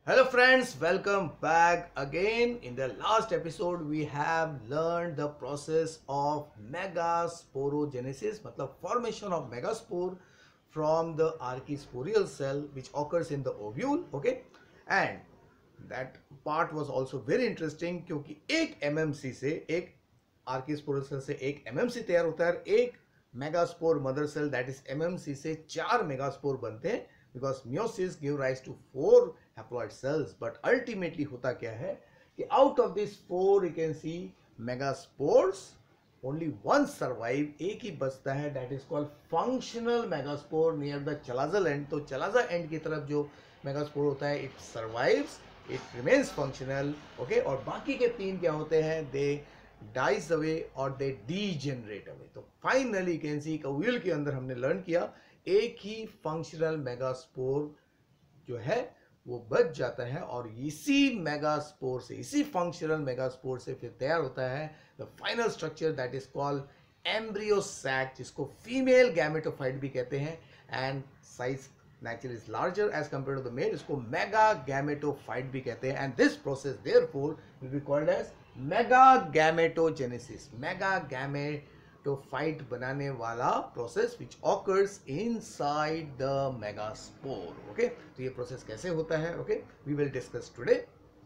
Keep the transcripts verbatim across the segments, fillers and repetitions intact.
Hello friends, welcome back again. In the last episode we have learned the process of megasporogenesis, मतलब formation of megaspore from the archisporial cell which occurs in the ovule, okay? And that part was also very interesting क्योंकि एक MMC से एक आर्किस्पोरल cell से एक MMC तैयार होता है, एक megaspore mother cell that is MMC से चार मेगास्पोर बनते हैं because meiosis give rise to four haploid cells, but ultimately होता क्या है कि out of these four you can see megaspores only one survive, एक ही बचता है, that is called functional megaspore near the chalazal end. तो chalazal end की तरफ जो megaspore होता है it survives, it remains functional, okay? और बाकी के तीन क्या होते हैं, they dies away और they degenerate away. तो finally you can see ovule के अंदर हमने लर्न किया एक ही फंक्शनल मेगास्पोर जो है वो बच जाता है और इसी मेगास्पोर से, इसी फंक्शनल मेगास्पोर से फिर तैयार होता है the final structure that is called embryo sac, जिसको फीमेल गैमेटोफाइट भी कहते हैं and size naturally is larger as compare to the male, इसको मेगा गैमेटोफाइट भी कहते हैं. And this process therefore will be called as mega gametogenesis. Mega gametophyte बनाने वाला process which occurs inside the megaspore. Okay, तो ये process कैसे होता है, okay, we will discuss today.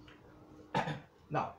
Now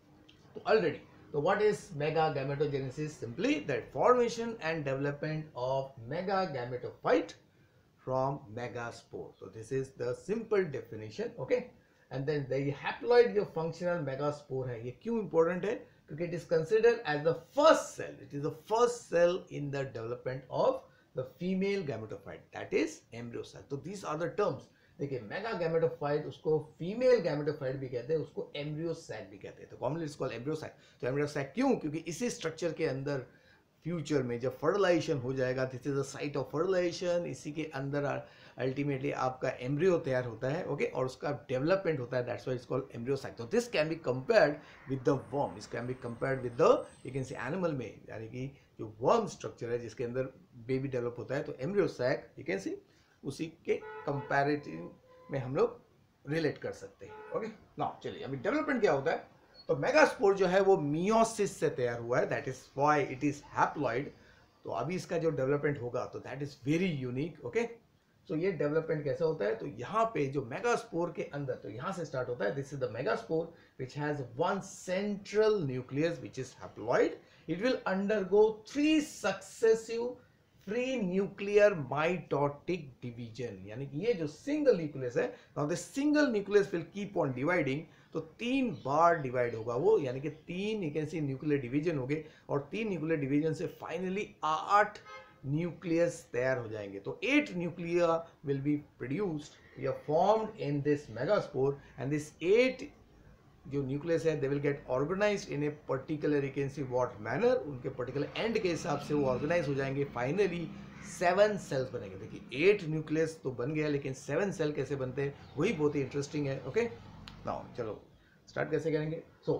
तो ऑलरेडी तो what is mega gametogenesis? Simply that formation and development of mega gametophyte from megaspore. So this is the simple definition, okay. And then the haploid जो functional megaspore है, ये क्यों important है? Because it is considered as the first cell. It is the first cell in the development of the female gametophyte, that is embryo cell. तो these are the terms. देखिए, mega gametophyte उसको female gametophyte भी कहते हैं, उसको embryo sac भी कहते हैं. तो commonly it's called embryo sac. तो एम्ब्रियो सैक क्यों? क्योंकि इसी स्ट्रक्चर के अंदर फ्यूचर में जब फर्टिलाइजेशन हो जाएगा, this is the site of fertilization, इसी के अंदर अल्टीमेटली आपका एम्ब्रियो तैयार होता है, ओके, और उसका डेवलपमेंट होता है, that's why it's called embryo sac. तो this can be compared with the worm, this can be compared with the you can say animal में, यानी कि जो वर्म स्ट्रक्चर है जिसके अंदर बेबी डेवलप होता है, तो embryo sac you can see उसी के कंपैरेटिव में हम लोग रिलेट कर सकते हैं. ओके, नाउ चलिए अभी डेवलपमेंट क्या होता है. तो मेगास्पोर जो है वो मियोसिस से तैयार हुआ है, that is why it is haploid. तो अभी इसका जो डेवलपमेंट होगा तो that is very unique, okay. तो ये डेवलपमेंट कैसा होता है? तो यहाँ पे जो मेगास्पोर के अंदर, तो यहाँ से स्टार्ट होता है. This is the megaspore which has one central nucleus which is haploid. It will undergo three successive free nuclear mitotic division, यानी कि ये जो सिंगल न्यूक्लियस है, now this single nucleus will keep on dividing. तो तीन बार divide होगा वो, यानी कि तीन you can see nuclear division हो गए और तीन न्यूक्लियर डिवीजन से फाइनली आठ न्यूक्लियस तैयार हो जाएंगे. तो eight nuclear will be produced या formed in this megaspore. And this eight जो न्यूक्लियस है they will get organized in a particular you can see what manner, उनके पर्टिकुलर एंड के हिसाब से वो ऑर्गेनाइज हो जाएंगे. फाइनली सेवन सेल्स बनेंगे. देखिए, एट न्यूक्लियस तो बन गया, लेकिन सेवन सेल कैसे बनते हैं वही बहुत ही इंटरेस्टिंग है. ओके, नाउ चलो स्टार्ट कैसे करेंगे. सो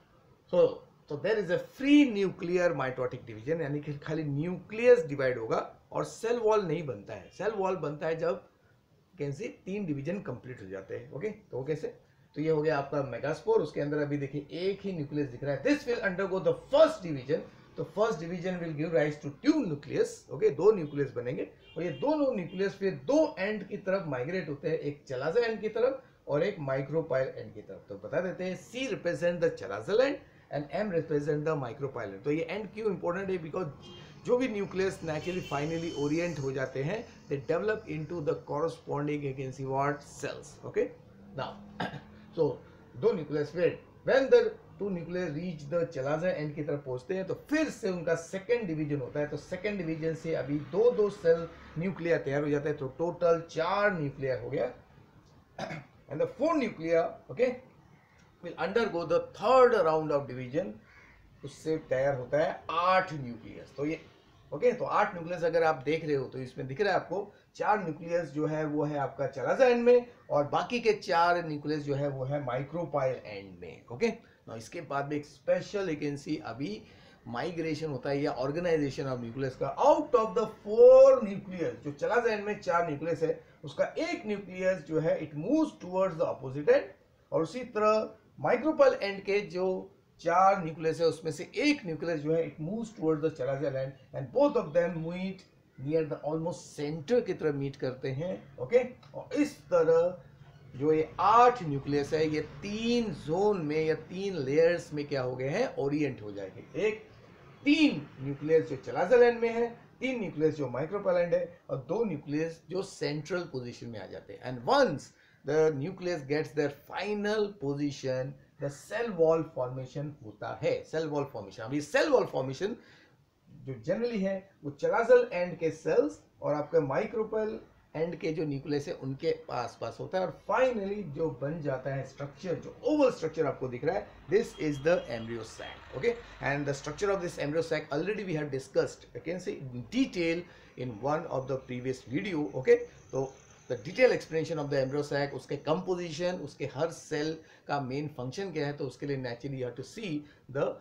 सो तो there is a free nuclear mitotic division, यानी कि खाली न्यूक्लियस डिवाइड होगा और सेल वॉल नहीं बनता है. सेल वॉल बनता है जब कैन सी तीन डिवीजन कंप्लीट हो जाते हैं. ओके, तो वो कैसे? तो ये हो गया आपका मेगास्पोर. उसके अंदर अभी देखिए एक ही न्यूक्लियस दिख रहा है. This will undergo the first division. तो first division will give rise to two nucleus. Okay, दो न्यूक्लियस बनेंगे और ये दोनों न्यूक्लियस फिर दो एंड की तरफ माइग्रेट होते हैं, एक चलाजा एंड की तरफ और एक माइक्रोपाइल एंड की तरफ. तो बता देते हैं C represent the chalazal end and M represent the micropyle end. तो ये एंड क्यों इंपॉर्टेंट है? बिकॉज जो भी न्यूक्लियस नेचुरली फाइनली ओरिएंट हो जाते हैं, they develop into the corresponding you can see what cells. Okay, now so दो न्यूक्लियस फिर when the two nucleus reach the chalaza end की तरफ पहुंचते हैं तो फिर से उनका सेकंड डिवीजन होता है. तो सेकंड डिवीजन से अभी दो दो सेल न्यूक्लियर तैयार हो जाते हैं. तो टोटल चार न्यूक्लियर हो गया. And the four nuclei, okay, will undergo the third round of division. उससे तैयार होता है आठ न्यूक्लियस. तो ये ओके, तो आठ न्यूक्लियस अगर आप देख रहे हो तो इसमें दिख रहा है आपको चार न्यूक्लियस जो है वो है आपका चलाजा एंड में और बाकी के चार न्यूक्लियस जो है वो है माइक्रोपाइल एंड में. ओके, ना इसके बाद में एक स्पेशल यू कैन सी अभी माइग्रेशन होता है या ऑर्गेनाइजेशन ऑफ न्यूक्लियस का. Out of the four nucleus, जो चलाजा एंड में चार न्यूक्लियस है उसका एक न्यूक्लियस जो है it moves towards the opposite end, और उसी तरह माइक्रोपल एंड के जो चार न्यूक्लियस है उसमें से एक न्यूक्लियस जो है it moves towards the chalazal end, and both of them meet near the almost centre की तरफ मीट करते हैं। ओके, और इस तरह जो ये आठ न्यूक्लियस है ये तीन जोन में या तीन लेयर्स में क्या हो गए हैं, ओरिएंट हो जाएंगे। एक तीन न्यूक्लियस जो चलाजल एंड में है, तीन न्यूक्लियस जो माइक्रोपल एंड है, और दो न्यूक्लियस जो सेंट्रल पोजीशन में आ जाते हैं। And once the nucleus gets their final position the cell wall formation होता है। सेल वॉल फॉर्मेशन, अभी सेल वॉल फॉर्मेशन जो जनरली है वो चलाजल एंड के सेल्स और आपके माइक्रोपल एंड के जो न्यूक्लियस है उनके पास पास होता है, और फाइनली जो बन जाता है स्ट्रक्चर, जो ओवल स्ट्रक्चर आपको दिख रहा है, this is the embryo sac. Okay, and the structure of this embryo sac already we have discussed, I can say in detail in one of the previous video. Okay, तो the detail explanation of the embryo sac, उसके composition, उसके हर cell का main function क्या है, तो उसके लिए naturally you have to see the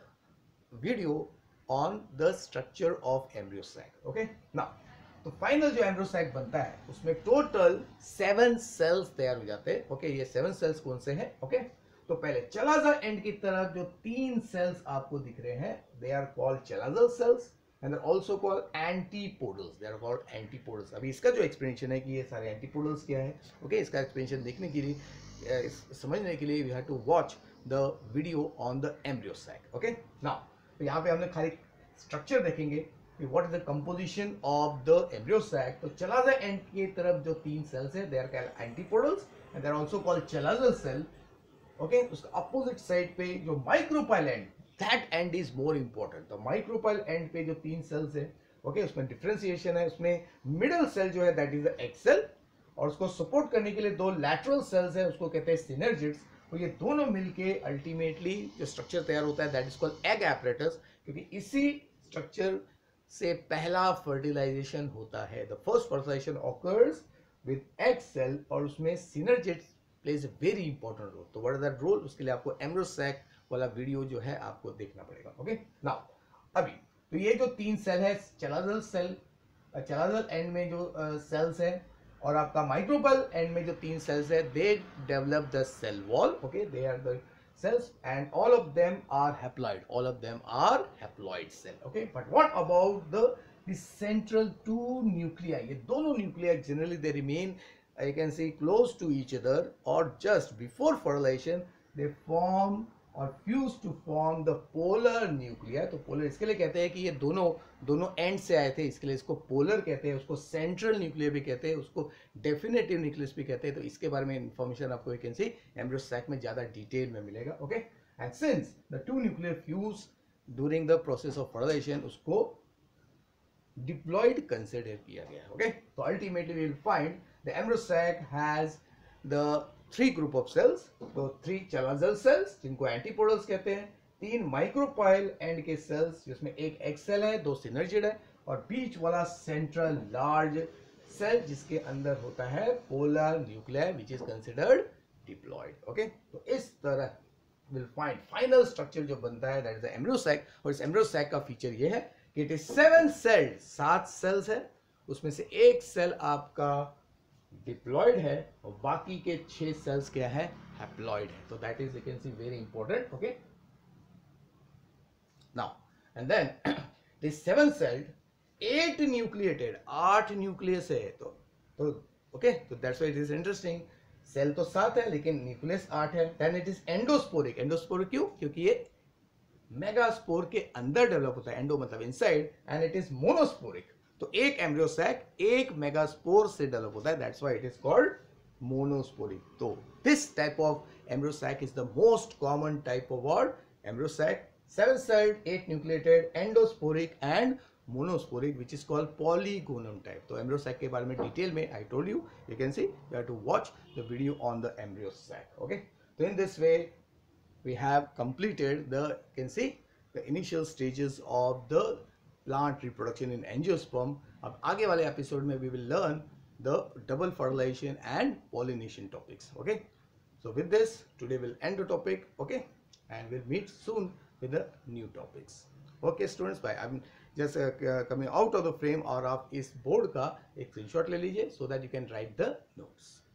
video on the structure of embryo sac. Okay, now तो फाइनल जो एम्ब्रियो सैक बनता है उसमें टोटल सेवन सेल्स तैयार हो जाते हैं। ओके, ये सेवन सेल्स कौन से हैं? ओके, तो पहले चलाजल एंड की तरफ जो तीन सेल्स आपको दिख रहे हैं, they are called chalazal cells and they are also called antipodals. They are called antipodals. अभी इसका जो एक्सप्लेनेशन है कि ये सारे एंटीपोडल्स क्या है, ओके okay, इसका एक्सप्लेनेशन देखने के लिए, समझने के लिए we have to watch the video on the embryo sac. Okay, now तो यहाँ पे हमने खाली स्ट्रक्चर देखेंगे, what is the composition of the embryo sac। तो चलाजल एंड की तरफ जो तीन सेल्स है, they are called antipodals and they are also called chalazal cell. Okay, उसका अपोजिट साइड पे जो micropyle end, that end is more important। तो माइक्रोपाइल एंड पे जो तीन सेल्स है, ओके okay, उसमें डिफरेंशिएशन है, उसमें मिडिल सेल जो है दैट इज द एक्सेल, और उसको सपोर्ट करने के लिए दो लैटरल सेल्स है, उसको कहते हैं सिनर्जिड्स। तो ये दोनों मिलके अल्टीमेटली जो स्ट्रक्चर तैयार होता है that is called egg apparatus, क्योंकि इसी स्ट्रक्चर से पहला फर्टिलाइजेशन होता है। The first fertilization occurs with egg cell, और उसमें synergids plays a very important role. तो व्हाट इज दैट रोल, उसके लिए आपको एम्ब्रियो सैक वाला वीडियो जो है आपको देखना पड़ेगा। ओके, नाउ अभी तो ये जो तीन सेल है, चलाजल सेल, चलाजल एंड में जो सेल्स है, और आपका माइक्रोपल एंड में जो तीन सेल्स है, they develop the cell wall. Okay, they are the cells and all of them are haploid, all of them are haploid cell। okay, but what about the the central two nuclei? ये दोनों nuclei generally they remain, I can say, close to each other, or just before fertilization they form or fuse to form the polar nuclei। तो polar इसके लिए कहते हैं कि ये दोनों दोनों एंड से आए थे, इसके लिए इसको पोलर कहते हैं, उसको सेंट्रल न्यूक्लियर भी कहते हैं, उसको डेफिनेटिव न्यूक्लियस भी कहते हैं। तो इसके बारे में इंफॉर्मेशन आपको एक सी एम्ब्रियो सैक में ज़्यादा डिटेल में मिलेगा। Okay, and since the two nuclear fuse during the process of fertilisation, उसको डिप्लॉयड कंसिडर किया गया। ओके, तो ultimately we will find the embryo sac has the three group of cells. तो three chalazal cells जिनको antipodals कहते हैं, तीन micropyle and के सेल्स जिसमें एक एक्सेल है, दो सिनर्जिड है, और बीच वाला सेंट्रल लार्ज सेल जिसके अंदर होता है polar nuclear which is considered diploid. Okay, तो इस तरह विल फाइंड फाइनल स्ट्रक्चर जो बनता है that is the embryo sac. और इस एम्ब्रियो सैक का फीचर ये है कि इट इज सेवन सेल्ड, सात सेल्स है, उसमें से एक सेल आपका डिप्लॉयड है और बाकी के छह सेल्स क्या है, हैप्लॉयड है। तो that is you can see very important. Okay, now and then this seven celled, eight nucleated, आठ न्यूक्लियस है। तो तो ओके, तो that's why it is interesting. Cell तो सात है लेकिन न्यूक्लियस आठ है। Then it is endosporic. Endosporic क्यों? क्योंकि ये मेगास्पोर के अंदर डेवलप होता है, एंडो मतलब inside, and it is monosporic. तो एक एम्ब्रियो सैक एक मेगास्पोर से डेवलप होता है, that's why it is called monosporic. तो this type of embryo sac is the most common type of word embryo sac, seven celled, eight nucleated, endosporic and monosporic, which is called polygonum type। तो embryo sac के बारे में detail में I told you, you can see, you have to watch the video on the embryo sac। okay, so in this way we have completed the, you can see, the initial stages of the plant reproduction in angiosperm। अब आगे वाले episode में we will learn the double fertilization and pollination topics। okay, so with this today we'll end the topic। okay, and we'll meet soon with the new topics। okay students, bye। I'm just coming out of the frame और आप इस board का एक screenshot ले लीजिए so that you can write the notes.